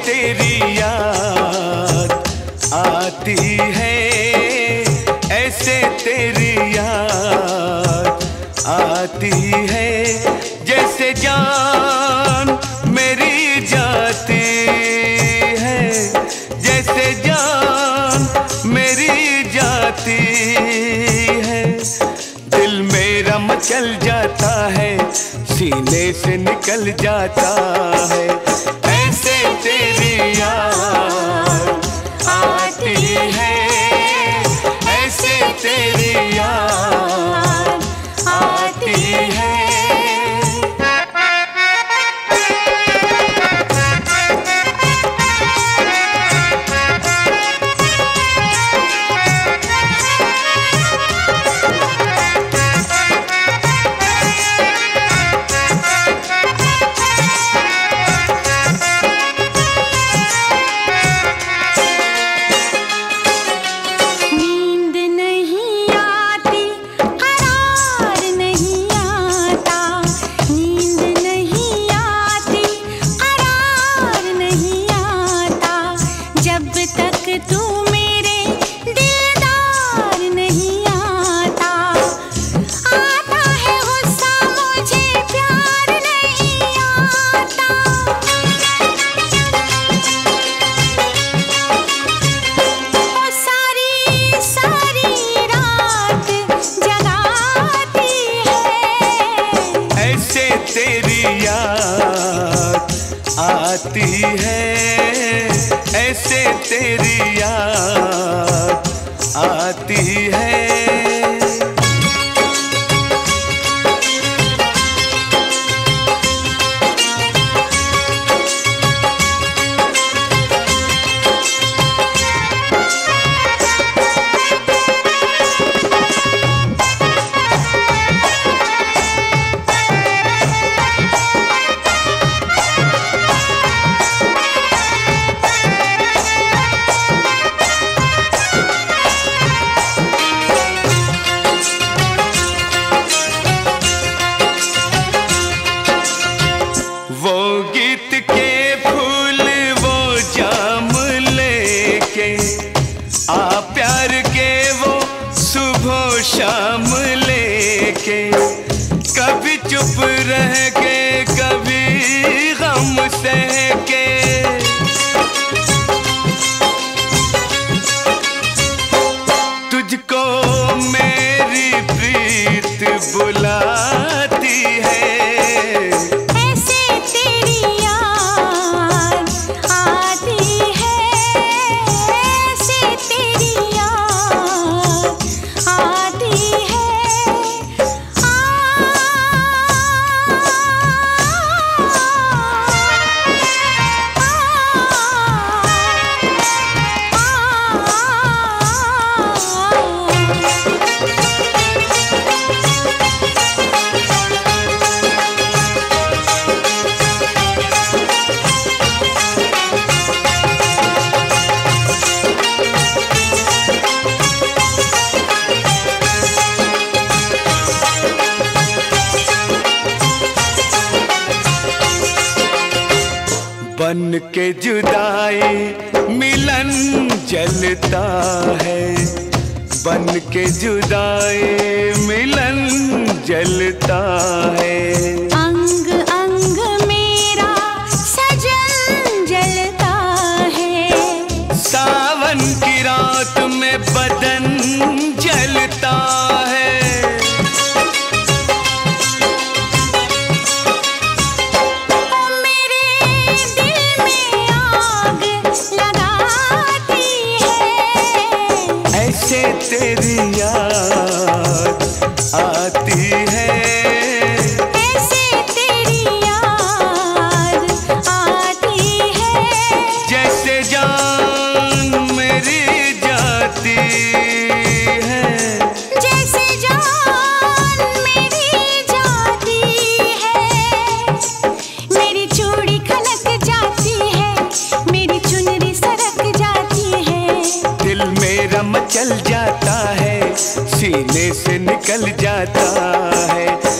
तेरी याद आती है, ऐसे तेरी याद आती है, जैसे जान मेरी जाती है, जैसे जान मेरी जाती है। दिल मेरा मचल जाता है, सीने से निकल जाता है, ऐसे तेरी याद आती है, ऐसे तेरी याद आती है। आती है, ऐसे तेरी याद आती है। वो गीत के फूल वो जाम लेके आ, प्यार के वो सुबह शाम लेके, कभी चुप रह के कभी गम सह के, तुझको मेरी प्रीत बुलाती है, बन के जुदाई मिलन जलता है, बन के जुदाई मिलन जलता है, अंग अंग मेरा सजन जलता है, सावन की रात में बदन जलता है, ऐसे तेरी याद आती है, ऐसे तेरी याद आती है, जैसे जान मेरी जाती है, जैसे जान मेरी जाती है, मेरी चूड़ी खनक जाती है, मेरी चुनरी सरक जाती है, दिल मेरा मचल जाता है, सीने से निकल जाता है।